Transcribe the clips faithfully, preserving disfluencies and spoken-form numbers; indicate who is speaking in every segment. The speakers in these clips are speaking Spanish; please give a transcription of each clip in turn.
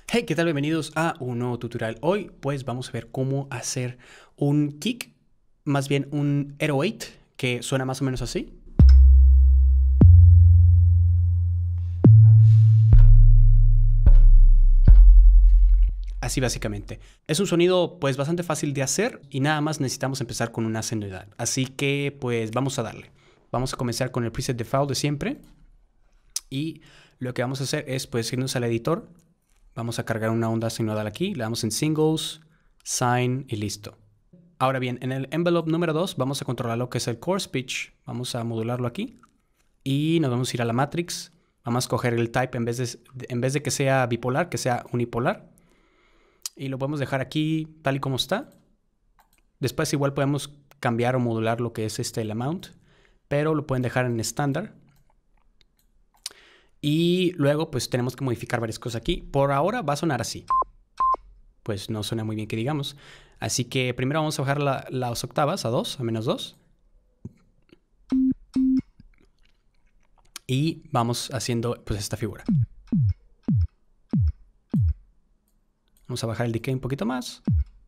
Speaker 1: Hey, ¿qué tal? Bienvenidos a un nuevo tutorial. Hoy pues vamos a ver cómo hacer un kick, más bien un hero ocho, que suena más o menos así. Así básicamente. Es un sonido pues bastante fácil de hacer y nada más necesitamos empezar con una sonoridad. Así que pues vamos a darle. Vamos a comenzar con el preset default de siempre. Y lo que vamos a hacer es pues irnos al editor. Vamos a cargar una onda sinodal aquí, le damos en Singles, Sign y listo. Ahora bien, en el envelope número dos vamos a controlar lo que es el Coarse Pitch. Vamos a modularlo aquí y nos vamos a ir a la Matrix. Vamos a escoger el type en vez de, en vez de que sea bipolar, que sea unipolar. Y lo podemos dejar aquí tal y como está. Después igual podemos cambiar o modular lo que es este, el amount, pero lo pueden dejar en estándar. Y luego pues tenemos que modificar varias cosas aquí. Por ahora va a sonar así. Pues no suena muy bien que digamos. Así que primero vamos a bajar la, las octavas a dos, a menos dos. Y vamos haciendo pues esta figura. Vamos a bajar el decay un poquito más.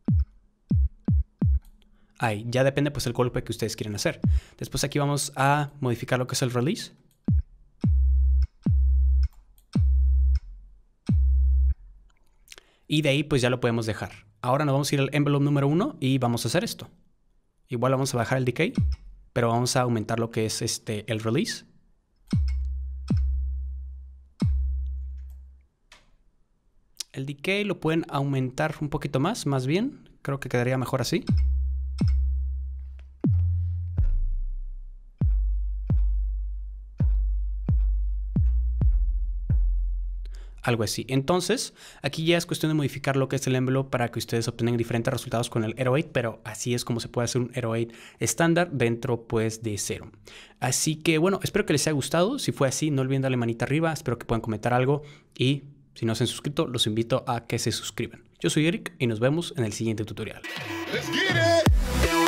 Speaker 1: Ahí, ya depende pues el golpe que ustedes quieren hacer. Después aquí vamos a modificar lo que es el release. Y de ahí pues ya lo podemos dejar. Ahora nos vamos a ir al envelope número uno y vamos a hacer esto. Igual vamos a bajar el decay, pero vamos a aumentar lo que es este, el release. El decay lo pueden aumentar un poquito más, más bien. Creo que quedaría mejor así. Algo así. Entonces, aquí ya es cuestión de modificar lo que es el envelope para que ustedes obtengan diferentes resultados con el hero ocho, pero así es como se puede hacer un hero ocho estándar dentro pues de cero. Así que bueno, espero que les haya gustado. Si fue así, no olviden darle manita arriba. Espero que puedan comentar algo y si no se han suscrito, los invito a que se suscriban. Yo soy Eric y nos vemos en el siguiente tutorial. Let's get it.